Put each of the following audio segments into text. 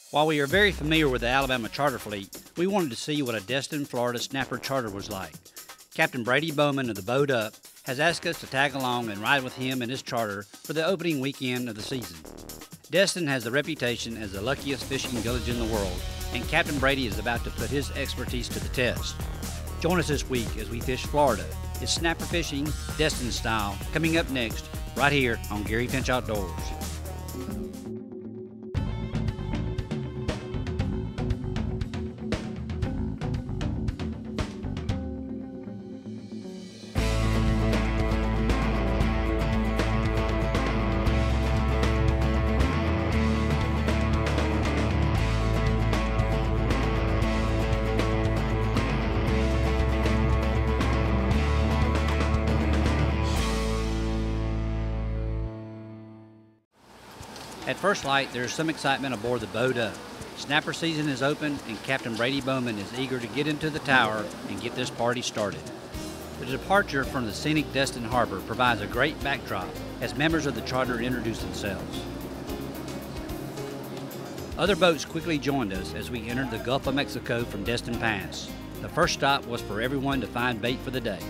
While we are very familiar with the Alabama charter fleet, we wanted to see what a Destin, Florida snapper charter was like. Captain Brady Bowman of the Boat Up has asked us to tag along and ride with him and his charter for the opening weekend of the season. Destin has the reputation as the luckiest fishing village in the world, and Captain Brady is about to put his expertise to the test. Join us this week as we fish Florida. It's snapper fishing, Destin style, coming up next, right here on Gary Finch Outdoors. At first light, there is some excitement aboard the Boat Up. Snapper season is open, and Captain Brady Bowman is eager to get into the tower and get this party started. The departure from the scenic Destin Harbor provides a great backdrop as members of the charter introduce themselves. Other boats quickly joined us as we entered the Gulf of Mexico from Destin Pass. The first stop was for everyone to find bait for the day.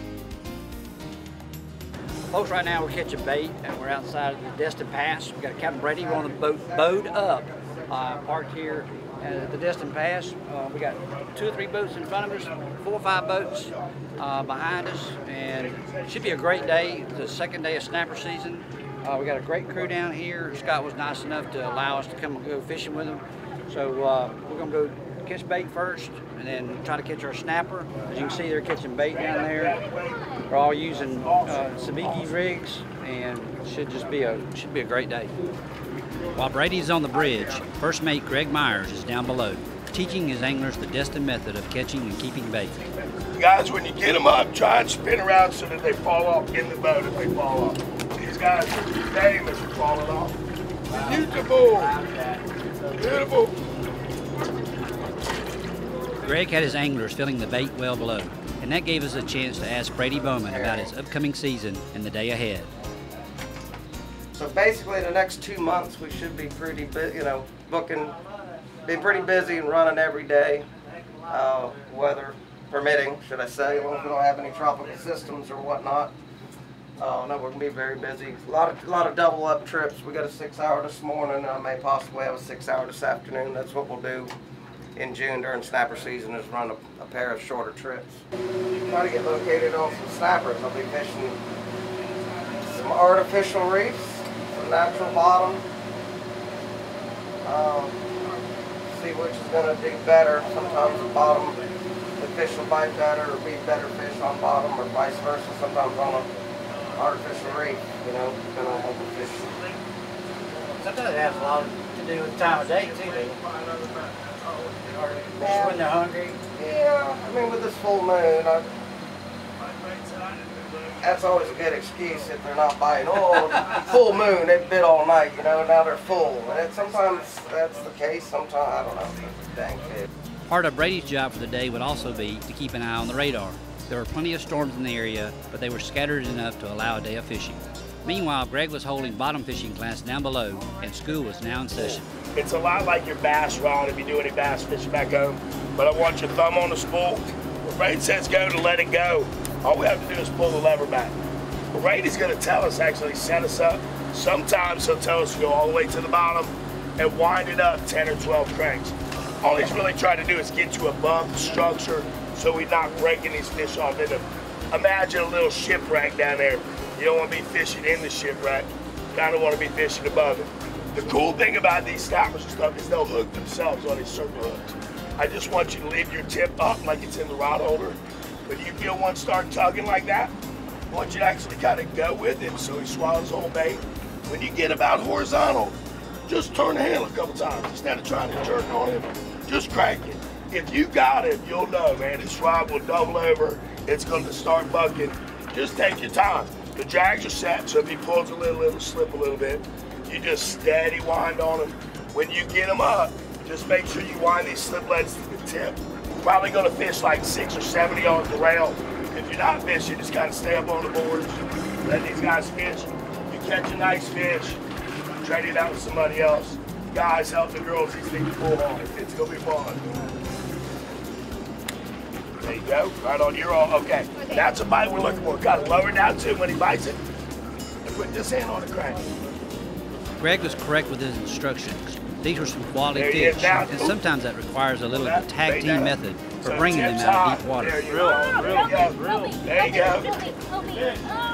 Folks, right now we're catching bait and we're outside of the Destin Pass. We've got Captain Brady on the boat up, parked here at the Destin Pass. We got 2 or 3 boats in front of us, 4 or 5 boats behind us, and it should be a great day. The second day of snapper season. We got a great crew down here. Scott was nice enough to allow us to come and go fishing with him. So we're gonna go catch bait first and then try to catch our snapper. As you can see, they're catching bait down there. We're all using sabiki rigs, and it should be a great day. While Brady's on the bridge, first mate Greg Myers is down below, teaching his anglers the Destin method of catching and keeping bait. Guys, when you get them up, try and spin around so that they fall off in the boat if they fall off. These guys are famous for falling off. Beautiful. Beautiful. Greg had his anglers filling the bait well below, and that gave us a chance to ask Brady Bowman about his upcoming season and the day ahead. So basically the next 2 months we should be pretty, be pretty busy and running every day, weather permitting, should I say, as long as we don't have any tropical systems or whatnot. No, we're gonna be very busy. A lot of double up trips. We got a 6-hour this morning. I may possibly have a 6-hour this afternoon. That's what we'll do in June during snapper season, is run a pair of shorter trips. Try to get located on some snappers. I'll be fishing some artificial reefs, some natural bottom. See which is going to do better. Sometimes the bottom, the fish will bite better or be better fish on bottom, or vice versa. Sometimes on an artificial reef, depending on what the fish. Sometimes it has a lot to do with the time of day too. When they're hungry? Yeah, I mean with this full moon, that's always a good excuse if they're not biting. Oh, full moon, they bit all night, now they're full. And sometimes that's the case, sometimes, I don't know, dang kid. Part of Brady's job for the day would also be to keep an eye on the radar. There were plenty of storms in the area, but they were scattered enough to allow a day of fishing. Meanwhile, Greg was holding bottom fishing class down below, and school was now in session. It's a lot like your bass rod if you do any bass fishing back home, but I want your thumb on the spool. When Brady says go to let it go, all we have to do is pull the lever back. Brady's going to tell us, actually set us up. Sometimes he'll tell us to go all the way to the bottom and wind it up 10 or 12 cranks. All he's really trying to do is get you above the structure so we're not breaking these fish off into. Imagine a little shipwreck down there. You don't want to be fishing in the shipwreck. You kind of want to be fishing above it. The cool thing about these snappers and stuff is they'll hook themselves on these circle hooks. I just want you to leave your tip up like it's in the rod holder. When you feel one start tugging like that, I want you to actually kind of go with it so he swallows the whole bait. When you get about horizontal, just turn the handle a couple times. Instead of trying to jerk on him, just crank it. If you got it, you'll know, man. This rod will double over. It's going to start bucking. Just take your time. The drags are set, so if he pulls a little, it'll slip a little bit. You just steady wind on them. When you get them up, just make sure you wind these sliplets to the tip. Probably gonna fish like 6 or 7 yards the rail. If you're not fishing, just kind of stay up on the boards, let these guys fish. You catch a nice fish, trade it out with somebody else. Guys, help the girls. These things pull on. It's gonna be fun. There you go. Right on your arm. Okay. That's a bite we're looking for. Got to lower it down too when he bites it. And put this hand on the crank. Greg was correct with his instructions. These were some quality There he fish, is now. and sometimes that requires a little That- tag lay team down. method for So bringing them tips out of high. deep water. There you go. There you go. Help me.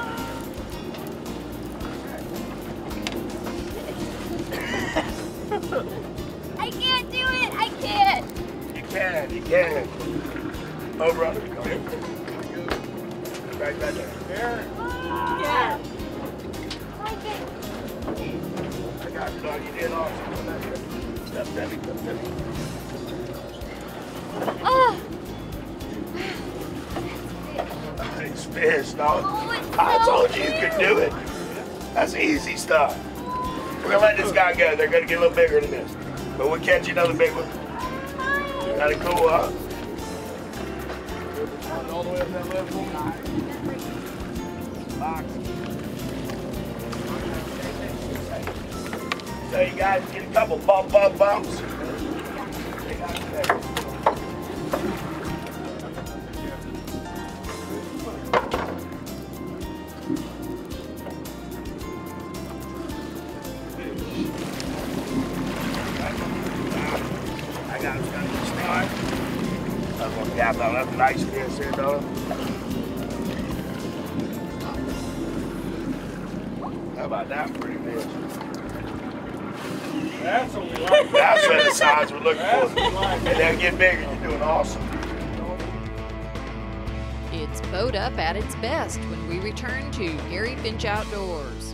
I can't do it. I can't. You can. Over on it. Go ahead. Right back there. Yeah. I can't. I got it, dog. You did awesome. Come back here. Step, Debbie. Step, Debbie. Oh. Nice fish, dog. Oh, it's I so told you you could do it. That's easy stuff. We're gonna let this guy go. They're gonna get a little bigger than this. But we'll catch you another big one. Kind of cool, huh? All the way up that level. Box. So you guys get a couple bumps. They got you there. I got this start. I'm going to Capt on that nice fish here, though. How about that pretty fish? That's what we like. That's what the size we're looking for. And they'll get bigger. You're doing awesome. It's Boat Up at its best when we return to Gary Finch Outdoors.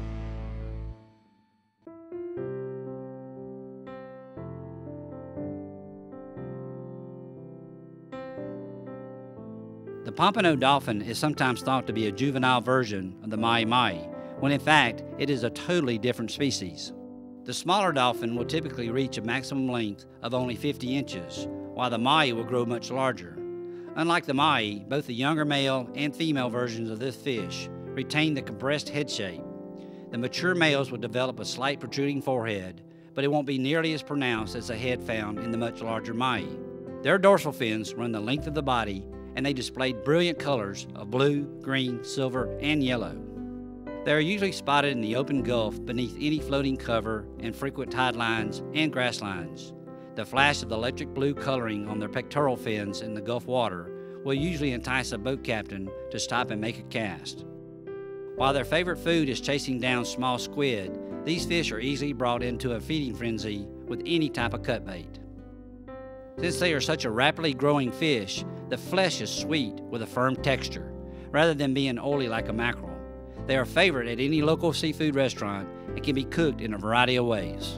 The pompano dolphin is sometimes thought to be a juvenile version of the mahi-mahi, when in fact it is a totally different species. The smaller dolphin will typically reach a maximum length of only 50 inches, while the mahi will grow much larger. Unlike the mahi, both the younger male and female versions of this fish retain the compressed head shape. The mature males will develop a slight protruding forehead, but it won't be nearly as pronounced as the head found in the much larger mahi. Their dorsal fins run the length of the body, and they displayed brilliant colors of blue, green, silver, and yellow. They are usually spotted in the open Gulf beneath any floating cover and frequent tide lines and grass lines. The flash of the electric blue coloring on their pectoral fins in the Gulf water will usually entice a boat captain to stop and make a cast. While their favorite food is chasing down small squid, these fish are easily brought into a feeding frenzy with any type of cut bait. Since they are such a rapidly growing fish, the flesh is sweet with a firm texture, rather than being oily like a mackerel. They are a favorite at any local seafood restaurant and can be cooked in a variety of ways.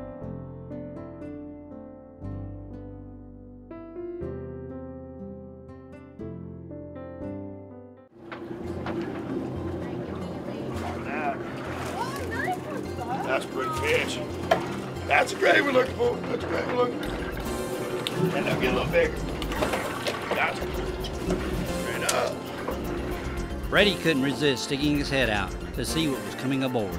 That's a good fish. That's a grade we're looking for. That's a grade we're looking for. And they'll get a little bigger. That's straight up. Brady couldn't resist sticking his head out to see what was coming aboard.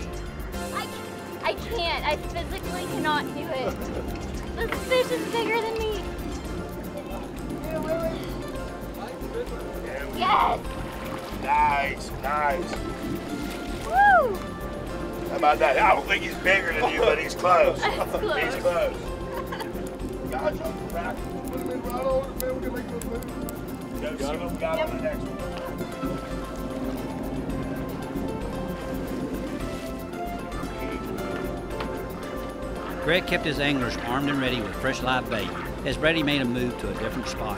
I can't. I physically cannot do it. This fish is bigger than me. Yes. Nice. Woo. How about that? I don't think he's bigger than you, but he's close. That's close. He's close. Guys, on the back. Put him in right over the middle. We're going to make a little move. Go see what we got on the next one. Greg kept his anglers armed and ready with fresh live bait as Brady made a move to a different spot.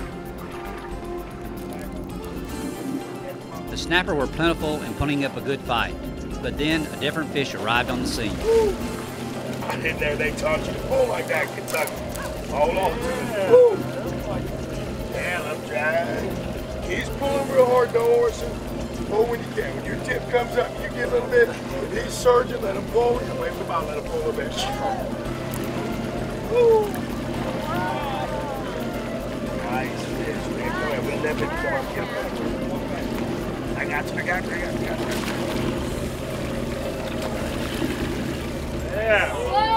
The snapper were plentiful and putting up a good fight, but then a different fish arrived on the scene. I didn't know they taught you to pull like that in Kentucky. Hold on to it. Woo. Yeah, I'm trying. He's pulling real hard, though, Orson. Pull when you can. When your tip comes up, you get a little bit. If he's surging, let him pull. And wait about let him pull a little bit. Woo. Nice fish, man. Go ahead, we'll let it come. Get him back. I got you. Yeah. Whoa.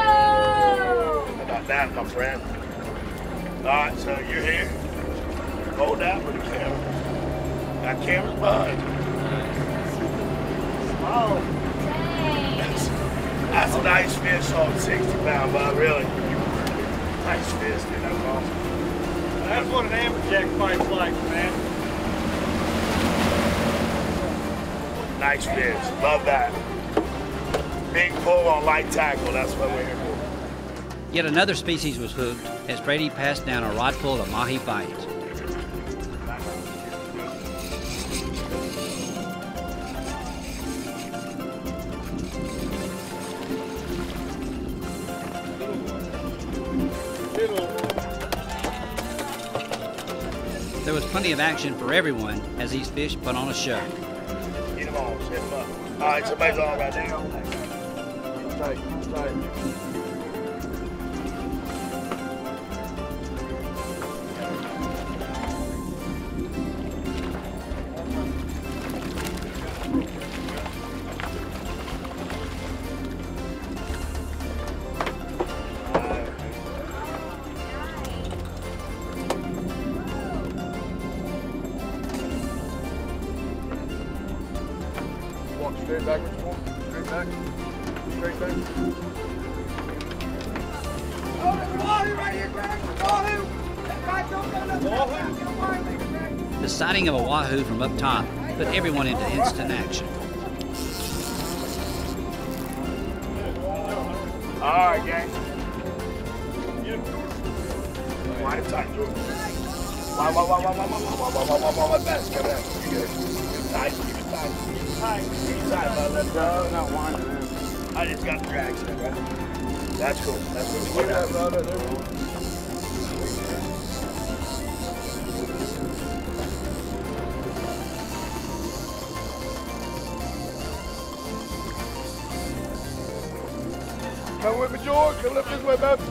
that, my friend. All right, so you're here. Hold out for the camera. Got cameras behind. Oh, That's a nice fish on 60-pound, bud, really. Nice fish, dude. That's awesome. That's what an amberjack fight's like, man. Nice fish. Love that. Big pull on light tackle. That's what we're here for. Yet another species was hooked as Brady passed down a rod full of mahi fights. There was plenty of action for everyone as these fish put on a show. Get them on, set them up. All right, somebody's on right now. Tight, tight. Walk straight backwards, Paul. Straight back. Straight back. The sighting of a wahoo from up top put everyone into instant action. All right, gang. Wide and tight. Wide. Best. Come on. You're good. Keep it tight. Keep it tight. Keep it tight. Keep it tight, bud. Let it go. Not winding, man. I just got the drag set, right? That's cool. That's what we Look at that rod right there. Come with me, George. Coming up this way, baby.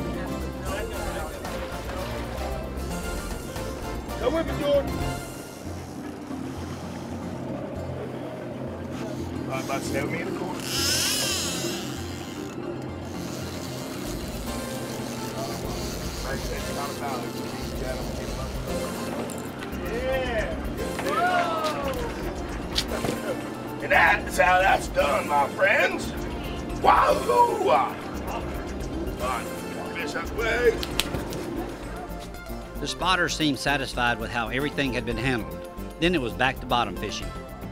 Come with me, George. All right, bud. Stay with me in the corner. Right there. It's not about it. Yeah. And that's how that's done, my friends. Wahoo! All right, fish that way. The spotter seemed satisfied with how everything had been handled. Then it was back to bottom fishing.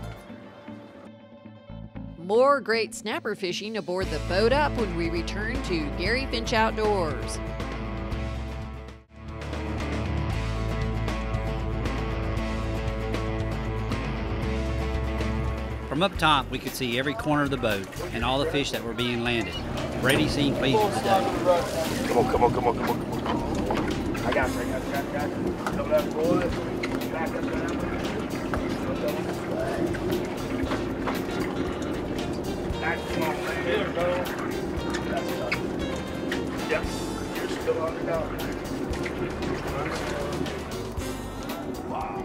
More great snapper fishing aboard the boat up when we return to Gary Finch Outdoors. From up top, we could see every corner of the boat and all the fish that were being landed. Brady seemed pleased with the day. Come on. I got you. Come up, boys. Back up there. There we go. Yep. You're still on the down. Wow.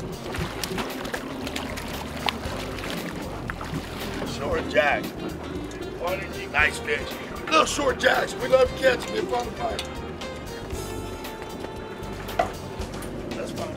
Short jack. Nice fish. Little short jacks. We love to catch them in front of the pipe. That's fine.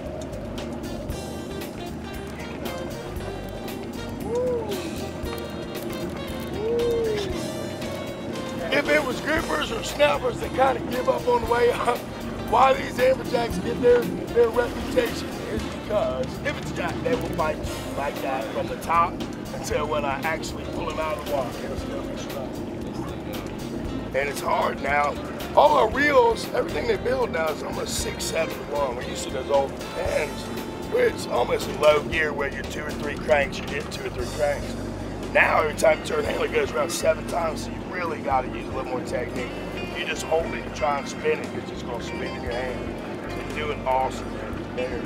If it was groupers or snappers that kind of give up on the way up, why these amberjacks get their reputation is because If it's jack, they will bite you like that from the top until when I actually pull him out of the water. It'll still be strong. And it's hard now. all our reels, everything they build now is almost 6, 7 to 1. We're used to those old pens where it's almost in low gear where you're 2 or 3 cranks, you get 2 or 3 cranks. Now every time you turn the handle, it goes around 7 times, so you really got to use a little more technique. If you just hold it and try and spin it, it's just going to spin in your hand. You're doing awesome there.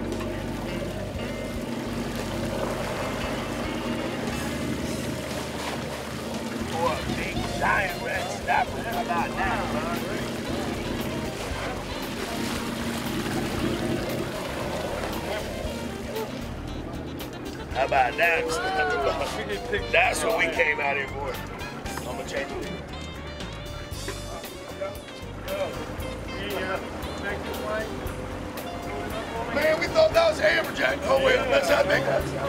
Boy, big giant red snapper. How about that, son? How about that? That's what we came out here for. I'm gonna change it. thought that was an amberjack. Oh wait, that's that big.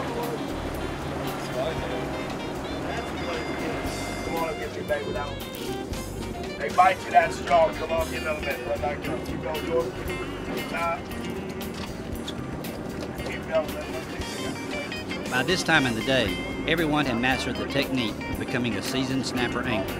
Come on, get your bait without. They bite you that strong. Come on, get another minute. Let that go. Keep going, Jordan. Keep going. By this time in the day, everyone had mastered the technique of becoming a seasoned snapper angler.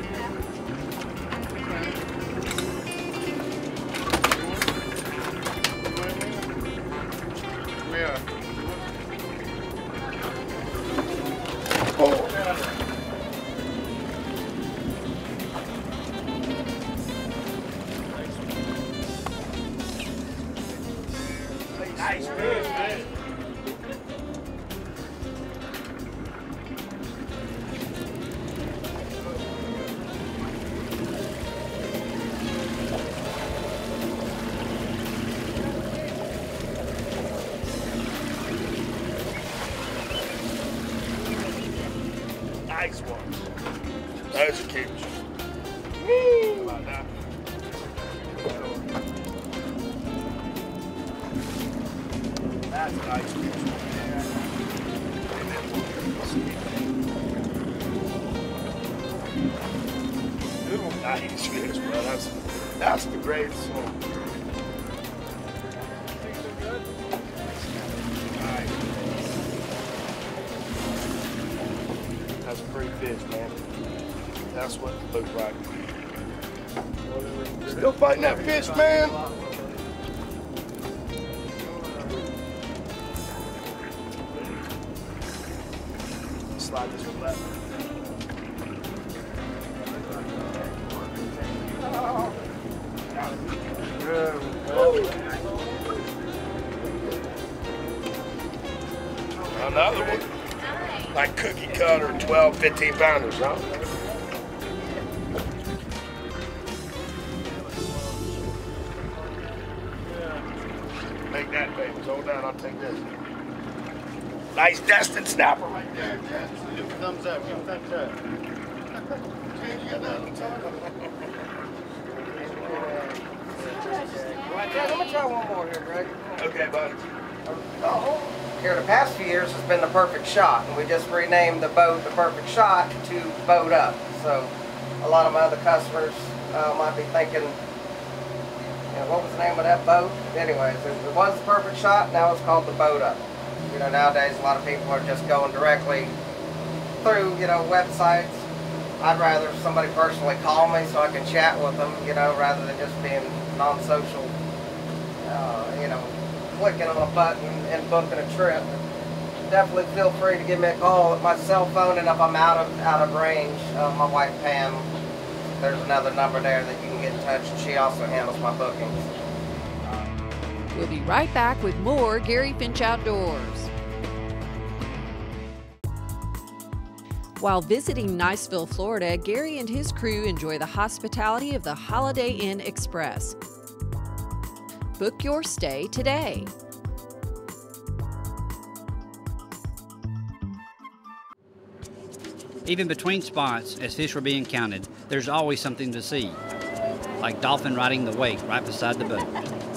Nice fish, man. Nice one. Those are keepers. Woo! How about that? That's a nice fish. Nice fish, bro. That's the greatest one. That's a pretty fish, man. That's what it looks like. Still fighting that fish, man. Slide this one left. Another one. Like cookie cutter, 12, 15 pounders, huh? Make that, baby. Hold down, I'll take this. Nice Destin snapper right there. Give him a thumbs up. Give him a thumbs up. You got that on top. I'm gonna try one more here, Greg. Okay, buddy. Here, the past few years has been the Perfect Shot, and we just renamed the boat the Perfect Shot to Boat Up. So, a lot of my other customers might be thinking, you know, what was the name of that boat? Anyways, it was the Perfect Shot. Now it's called the Boat Up. You know, nowadays a lot of people are just going directly through, you know, websites. I'd rather somebody personally call me so I can chat with them, you know, rather than just being non-social, you know, clicking on a button and booking a trip. Definitely feel free to give me a call at my cell phone, and if I'm out of range, my wife Pam, there's another number there that you can get in touch, and she also handles my bookings. We'll be right back with more Gary Finch Outdoors. While visiting Niceville, Florida, Gary and his crew enjoy the hospitality of the Holiday Inn Express. Book your stay today. Even between spots, as fish were being counted, there's always something to see, like dolphin riding the wake right beside the boat.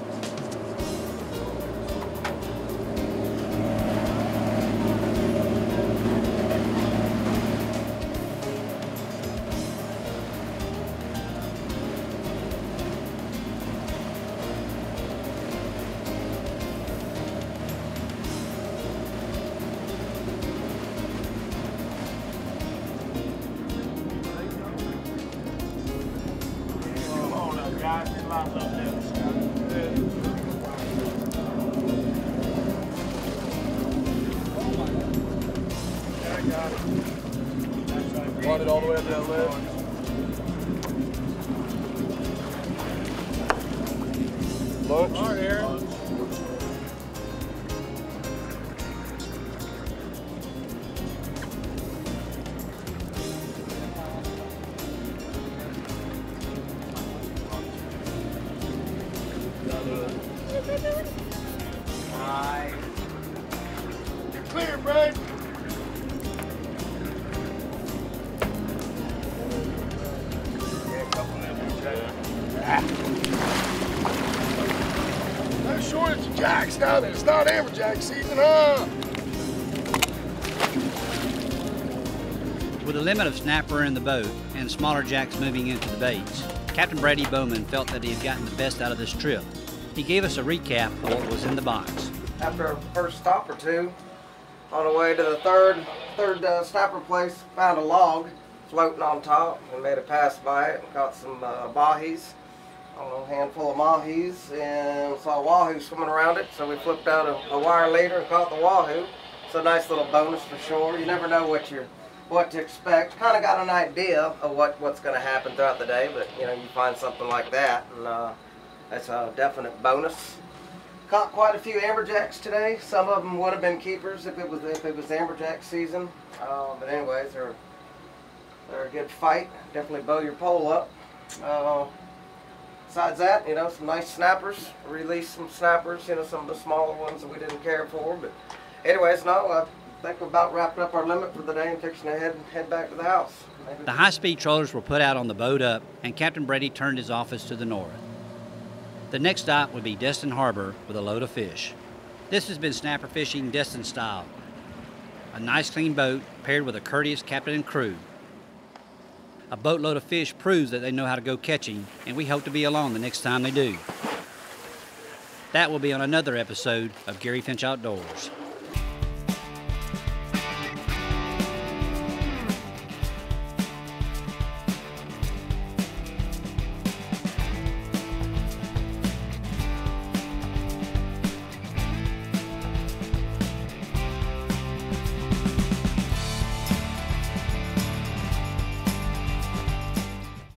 Brought it all the way up that ledge. Lunch? All right, Aaron. You're clear, Brad. shortage of jacks now that it's not amberjack season, huh? With a limit of snapper in the boat and smaller jacks moving into the baits, Captain Brady Bowman felt that he had gotten the best out of this trip. He gave us a recap of what was in the box. After our first stop or two, on the way to the third snapper place, found a log floating on top and made a pass by it and caught some mahis, a handful of mahis, and saw a wahoo swimming around it, so we flipped out a wire leader and caught the wahoo. It's a nice little bonus for sure. You never know what to expect. Kind of got an idea of what's going to happen throughout the day, but you know, you find something like that, and that's a definite bonus. Caught quite a few amberjacks today. Some of them would have been keepers if it was amberjack season. But anyways, they're a good fight. Definitely bow your pole up. Besides that, you know, some nice snappers. Released some snappers. You know, some of the smaller ones that we didn't care for. But anyways, no, I think we're about wrapped up our limit for the day and fixing to head back to the house. The high-speed trawlers were put out on the boat up, and Captain Brady turned his office to the north. The next stop would be Destin Harbor with a load of fish. This has been snapper fishing Destin style. A nice clean boat paired with a courteous captain and crew. A boatload of fish proves that they know how to go catching, and we hope to be along the next time they do. That will be on another episode of Gary Finch Outdoors.